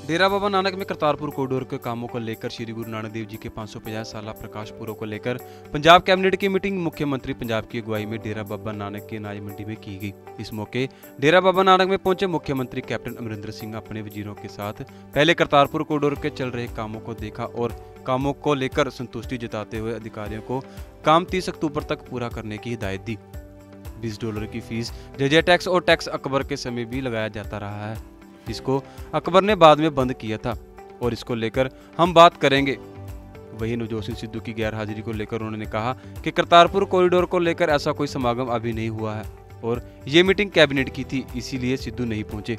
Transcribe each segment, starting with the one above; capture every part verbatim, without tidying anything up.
डेरा बाबा नानक में करतारपुर कॉरिडोर के कामों को लेकर श्री गुरु नानक देव जी के पाँच सौ पचास साल प्रकाश पुरब को लेकर पंजाब कैबिनेट की मीटिंग मुख्यमंत्री पंजाब की अगुवाई में डेरा बाबा नानक के अनाज मंडी में की गई। इस मौके डेरा बाबा नानक में पहुंचे मुख्यमंत्री कैप्टन अमरिंदर सिंह अपने वजीरों के साथ पहले करतारपुर कॉरिडोर के चल रहे कामों को देखा और कामों को लेकर संतुष्टि जताते हुए अधिकारियों को काम तीस अक्टूबर तक पूरा करने की हिदायत दी। बीस डॉलर की फीस जेजे टैक्स और टैक्स अकबर के समय भी लगाया जाता रहा है। इसको अकबर ने बाद में बंद किया था और इसको लेकर हम बात करेंगे। वहीं नवजोत सिंह सिद्धू की गैर हाजिरी को लेकर उन्होंने कहा कि करतारपुर कॉरिडोर को लेकर ऐसा कोई समागम अभी नहीं हुआ है और ये मीटिंग कैबिनेट की थी, इसीलिए सिद्धू नहीं पहुंचे।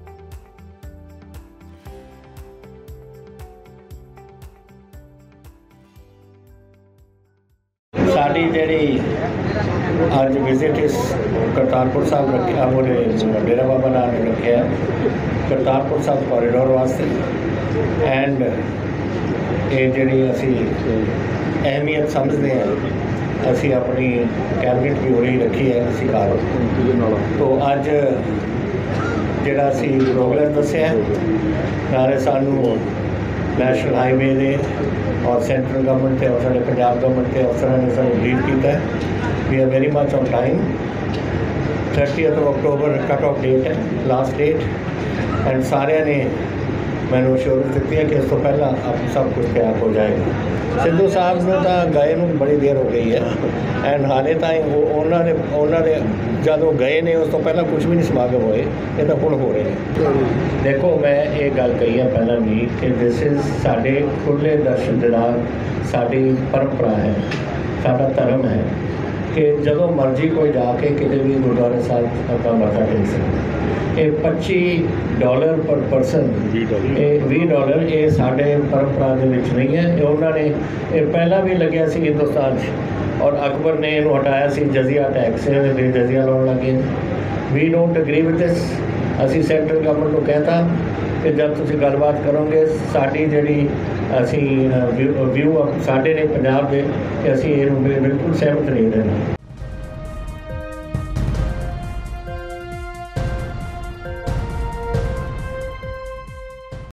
साड़ी जी अज विजिट इस करतारपुर साहब रखे बोले डेरा बाबा नानक रखे करतारपुर साहब कॉरिडोर वास्ते एंड ये जी असी अहमियत समझते हैं असी अपनी कैबिनेट भी उरी रखी है असी कार। तो अज जरा असी प्रोग्राम दसिया नाले सानू नैशनल हाईवे दे और सेंट्रल गवर्नमेंट और साढ़े पंजाब गवर्नमेंट के अफसर ने सानू ब्रीफ किया है। We are very much on time. Thirtieth of October cut off date है, लास्ट डेट, एंड सारे ने मैंने अश्योरेंस दी है कि इस तो पहला अब सब कुछ तैयार हो जाएगा। सिद्धू साहब ने तो गए में बड़ी देर हो गई है एंड हाले ताई उन्होंने उन्होंने जब वो गए ने उस तो पहला कुछ भी नहीं समागम होए, ये तो हुण हो रहे हैं। देखो मैं ये गल कही है पहला भी कि दिस इज़ साढ़े खुले दर्शन दीदार साड़ी परंपरा है, साड़ा धर्म है कि जो मर्जी कोई जाके किसी भी गुरुद्वारे साहब अपना मत्था टेक सकता। ये पच्ची डॉलर पर परसन भी डॉलर ये साढ़े परंपरा के विच नहीं है। ये उन्होंने ये पहला भी लग्या सी हिंदुस्तान और अकबर ने इन्हू हटाया सी जजिया टैक्स भी जजिया लाने लगे। We don't agree with this. असी सेंट्रल गवर्नमेंट को कहता कि जब तुम गलबात करोगे साड़ी जी असी व्यू साढ़े ने पंजाब के असी बिल्कुल सहमत नहीं रहना।